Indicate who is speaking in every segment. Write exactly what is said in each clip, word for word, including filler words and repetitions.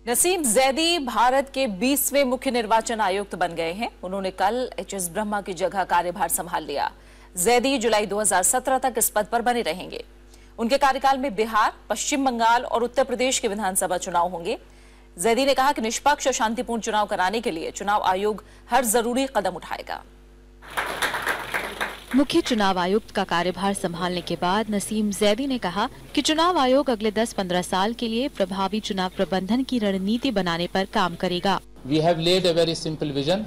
Speaker 1: नसीम जैदी भारत के बीसवें मुख्य निर्वाचन आयुक्त बन गए हैं। उन्होंने कल एच एस ब्रह्मा की जगह कार्यभार संभाल लिया। जैदी जुलाई दो हज़ार सत्रह तक इस पद पर बने रहेंगे। उनके कार्यकाल में बिहार, पश्चिम बंगाल और उत्तर प्रदेश के विधानसभा चुनाव होंगे। जैदी ने कहा कि निष्पक्ष और शांतिपूर्ण चुनाव कराने के लिए चुनाव आयोग हर जरूरी कदम उठाएगा।
Speaker 2: मुख्य चुनाव आयुक्त का कार्यभार संभालने के बाद नसीम जैदी ने कहा कि चुनाव आयोग अगले दस पंद्रह साल के लिए प्रभावी चुनाव प्रबंधन की रणनीति बनाने पर काम करेगा।
Speaker 3: We have laid a very simple vision: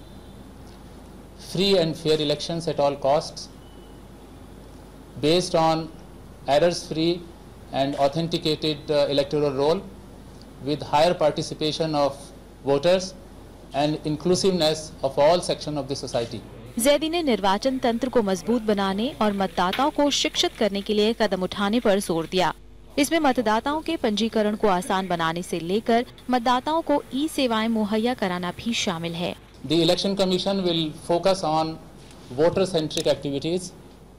Speaker 3: free and fair elections at all costs, based on errors-free and authenticated uh, electoral roll, with higher participation of voters and inclusiveness of all sections of the society.
Speaker 2: Zaidi ने निर्वाचन तंत्र को मजबूत बनाने और मतदाताओं को शिक्षित करने के लिए कदम उठाने पर जोर दिया। इसमें मतदाताओं के पंजीकरण को आसान बनाने से लेकर मतदाताओं को ई सेवाएं मुहैया कराना भी शामिल है।
Speaker 3: The Election Commission will focus on voter-centric activities,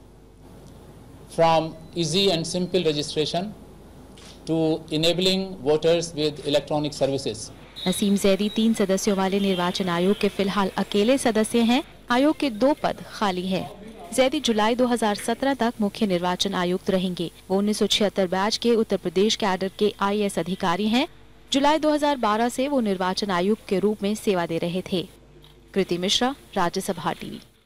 Speaker 3: from easy and simple registration to enabling voters with electronic services.
Speaker 2: Naseem Zaidi तीन सदस्यों वाले निर्वाचन आयोग के फिलहाल अकेले सदस्य हैं। आयोग के दो पद खाली हैं। जैदी जुलाई दो हज़ार सत्रह तक मुख्य निर्वाचन आयुक्त रहेंगे। वो उन्नीस सौ छिहत्तर बैच के उत्तर प्रदेश कैडर के आई ए एस अधिकारी हैं। जुलाई दो हज़ार बारह से वो निर्वाचन आयुक्त के रूप में सेवा दे रहे थे। कृति मिश्रा, राज्यसभा टीवी।